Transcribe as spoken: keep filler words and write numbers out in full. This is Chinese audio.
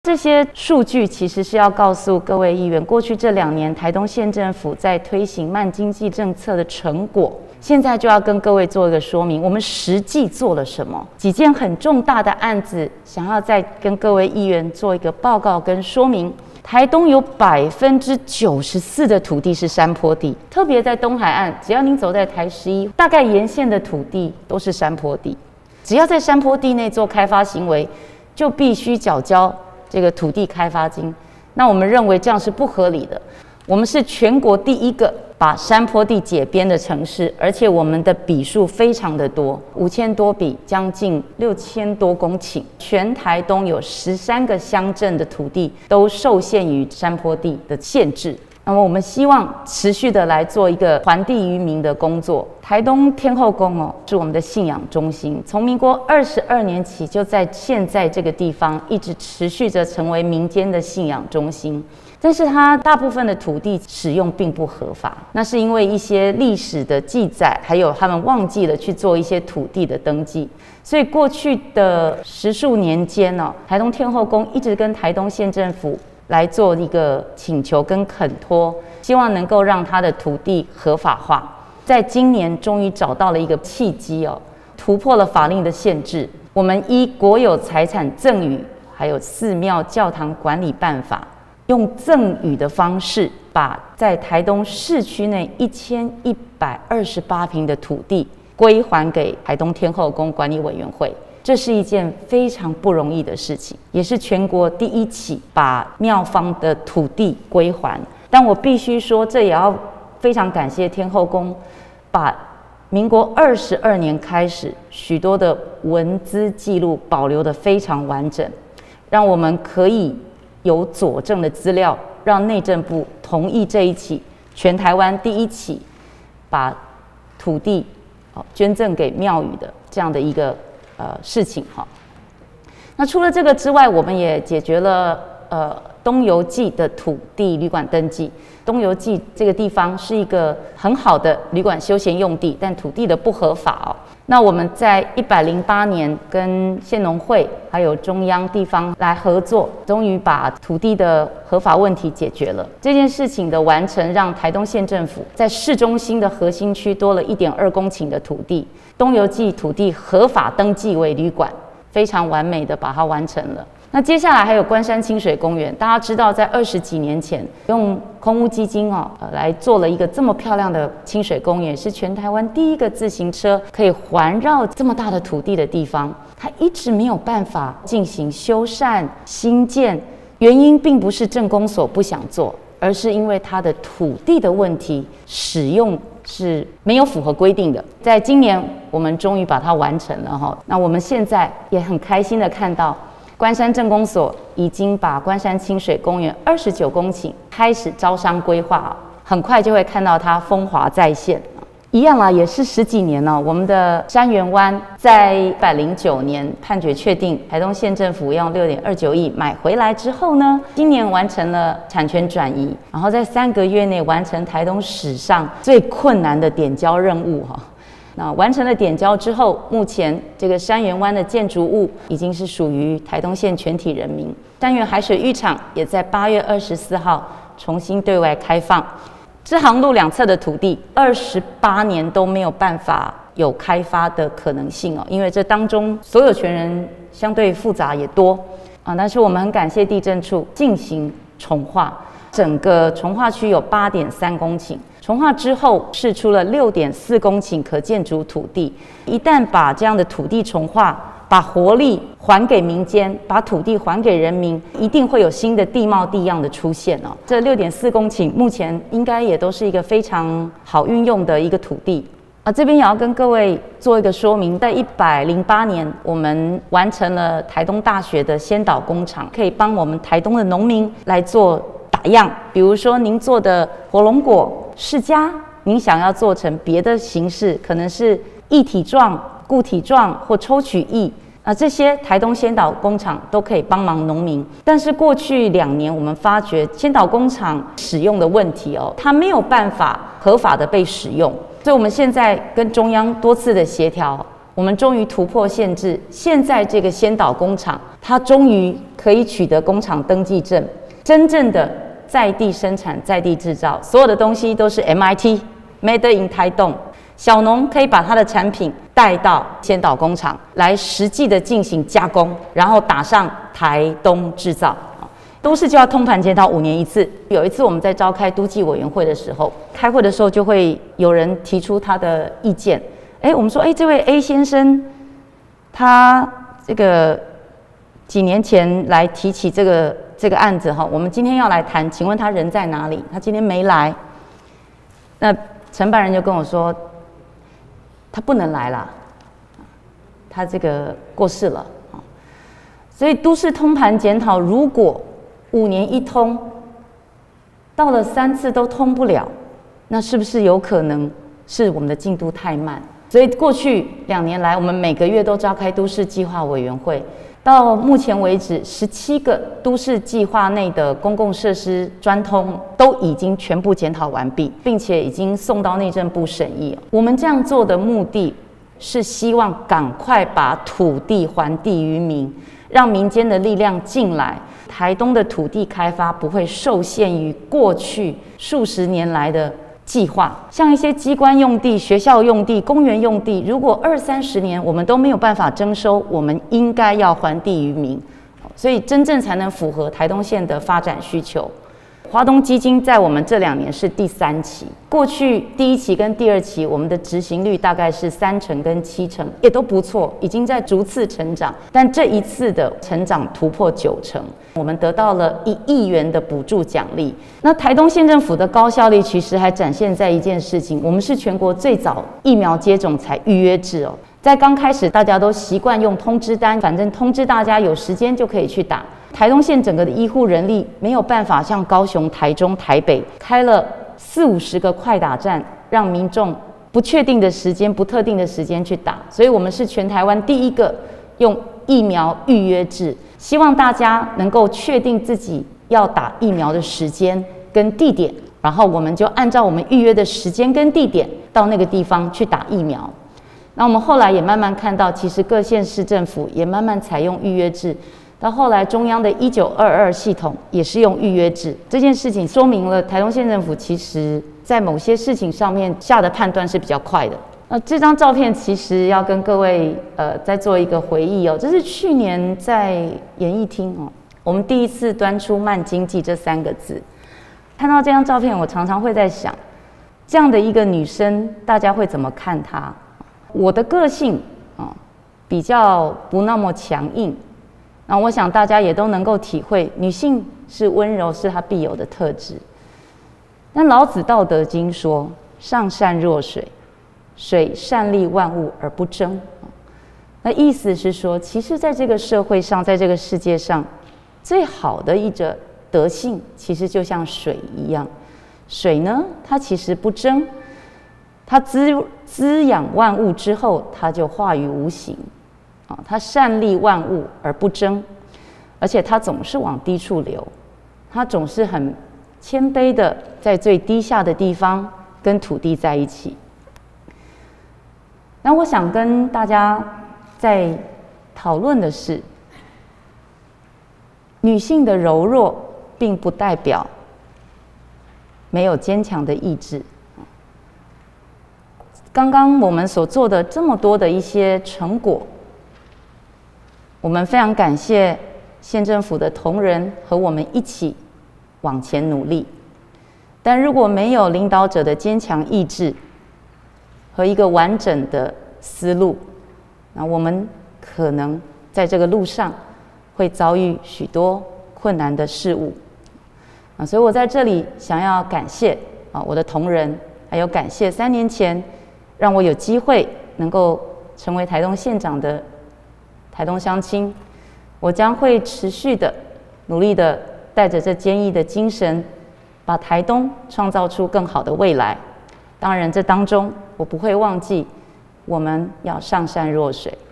这些数据其实是要告诉各位议员，过去这两年台东县政府在推行慢经济政策的成果，现在就要跟各位做一个说明，我们实际做了什么？几件很重大的案子，想要再跟各位议员做一个报告跟说明。台东有百分之九十四的土地是山坡地，特别在东海岸，只要您走在台十一，大概沿线的土地都是山坡地。只要在山坡地内做开发行为，就必须缴交这个土地开发金。那我们认为这样是不合理的。我们是全国第一个把山坡地解编的城市，而且我们的笔数非常的多，五千多笔，将近六千多公顷。全台东有十三个乡镇的土地都受限于山坡地的限制。那么我们希望持续的来做一个还地于民的工作。台东天后宫哦，是我们的信仰中心，从民国二十二年起，就在现在这个地方一直持续着成为民间的信仰中心。但是它大部分的土地使用并不合法，那是因为一些历史的记载，还有他们忘记了去做一些土地的登记。所以过去的十数年间呢，台东天后宫一直跟台东县政府来做一个请求跟恳托，希望能够让他的土地合法化。在今年终于找到了一个契机哦，突破了法令的限制。我们依国有财产赠与还有寺庙教堂管理办法，用赠与的方式，把在台东市区内一千一百二十八坪的土地归还给台东天后宫管理委员会。这是一件非常不容易的事情，也是全国第一起把庙方的土地归还。但我必须说，这也要非常感谢天后宫，把民国二十二年开始许多的文资记录保留得非常完整，让我们可以有佐证的资料，让内政部同意这一起全台湾第一起把土地捐赠给庙宇的这样的一个呃事情哈。那除了这个之外，我们也解决了呃东游记的土地旅馆登记。东游记这个地方是一个很好的旅馆休闲用地，但土地的不合法哦。那我们在一百零八年跟县农会还有中央地方来合作，终于把土地的合法问题解决了。这件事情的完成，让台东县政府在市中心的核心区多了一点二公顷的土地，东游记土地合法登记为旅馆，非常完美的把它完成了。那接下来还有关山清水公园，大家知道，在二十几年前用空屋基金哦，呃，来做了一个这么漂亮的清水公园，是全台湾第一个自行车可以环绕这么大的土地的地方。它一直没有办法进行修缮新建，原因并不是镇公所不想做，而是因为它的土地的问题，使用是没有符合规定的。在今年，我们终于把它完成了哈。那我们现在也很开心的看到，关山镇公所已经把关山清水公园二十九公顷开始招商规划，很快就会看到它风华再现。一样啦，也是十几年了。我们的山园湾在一百零九年判决确定，台东县政府用六点二九亿买回来之后呢，今年完成了产权转移，然后在三个月内完成台东史上最困难的点交任务哈。那完成了点交之后，目前这个山园湾的建筑物已经是属于台东县全体人民。山园海水浴场也在八月二十四号重新对外开放。支航路两侧的土地，二十八年都没有办法有开发的可能性哦，因为这当中所有权人相对复杂也多啊。但是我们很感谢地政处进行重划，整个重划区有八点三公顷。重划之后释出了六点四公顷可建筑土地，一旦把这样的土地重划，把活力还给民间，把土地还给人民，一定会有新的地貌地样的出现哦。这六点四公顷目前应该也都是一个非常好运用的一个土地啊。这边也要跟各位做一个说明，在一百零八年，我们完成了台东大学的先导工厂，可以帮我们台东的农民来做打样，比如说您做的火龙果、释迦，您想要做成别的形式，可能是液体状、固体状或抽取液啊，这些台东先导工厂都可以帮忙农民。但是过去两年，我们发觉先导工厂使用的问题哦，它没有办法合法的被使用，所以我们现在跟中央多次的协调，我们终于突破限制。现在这个先导工厂，它终于可可以取得工厂登记证，真正的在地生产、在地制造，所有的东西都是 M I T Made in 台东。小农可以把他的产品带到先导工厂来实际的进行加工，然后打上台东制造。都市计划通盘检讨五年一次。有一次我们在召开都计委员会的时候，开会的时候就会有人提出他的意见。哎，我们说，哎，这位 A 先生，他这个几年前来提起这个这个案子哈，我们今天要来谈，请问他人在哪里？他今天没来。那承办人就跟我说，他不能来了，他这个过世了。所以都市通盘检讨，如果五年一通，到了三次都通不了，那是不是有可能是我们的进度太慢？所以过去两年来，我们每个月都召开都市计划委员会，到目前为止，十七个都市计划内的公共设施专通都已经全部检讨完毕，并且已经送到内政部审议。我们这样做的目的是希望赶快把土地还地于民，让民间的力量进来，台东的土地开发不会受限于过去数十年来的计划。像一些机关用地、学校用地、公园用地，如果二三十年我们都没有办法征收，我们应该要还地于民，所以真正才能符合台东县的发展需求。华东基金在我们这两年是第三期，过去第一期跟第二期我们的执行率大概是三成跟七成，也都不错，已经在逐次成长。但这一次的成长突破九成，我们得到了一亿元的补助奖励。那台东县政府的高效率其实还展现在一件事情，我们是全国最早疫苗接种才预约制哦。在刚开始大家都习惯用通知单，反正通知大家有时间就可以去打。台东县整个的医护人力没有办法像高雄、台中、台北开了四五十个快打站，让民众不确定的时间、不特定的时间去打，所以我们是全台湾第一个用疫苗预约制，希望大家能够确定自己要打疫苗的时间跟地点，然后我们就按照我们预约的时间跟地点到那个地方去打疫苗。那我们后来也慢慢看到，其实各县市政府也慢慢采用预约制。到后来，中央的一九二二系统也是用预约制。这件事情说明了台东县政府其实在某些事情上面下的判断是比较快的。那这张照片其实要跟各位呃再做一个回忆哦，这是去年在演艺厅哦，我们第一次端出慢经济这三个字。看到这张照片，我常常会在想，这样的一个女生，大家会怎么看她？我的个性啊比较不那么强硬。那我想大家也都能够体会，女性是温柔，是她必有的特质。但老子《道德经》说：“上善若水，水善利万物而不争。”那意思是说，其实在这个社会上，在这个世界上，最好的一者德性，其实就像水一样。水呢，它其实不争，它滋滋养万物之后，它就化于无形。啊，它善利万物而不争，而且它总是往低处流，它总是很谦卑的在最低下的地方跟土地在一起。那我想跟大家在讨论的是，女性的柔弱并不代表没有坚强的意志。刚刚我们所做的这么多的一些成果，我们非常感谢县政府的同仁和我们一起往前努力。但如果没有领导者的坚强意志和一个完整的思路，那我们可能在这个路上会遭遇许多困难的事物。啊，所以我在这里想要感谢啊我的同仁，还有感谢三年前让我有机会能够成为台东县长的台东乡亲，我将会持续的努力的带着这坚毅的精神，把台东创造出更好的未来。当然，这当中我不会忘记，我们要上善若水。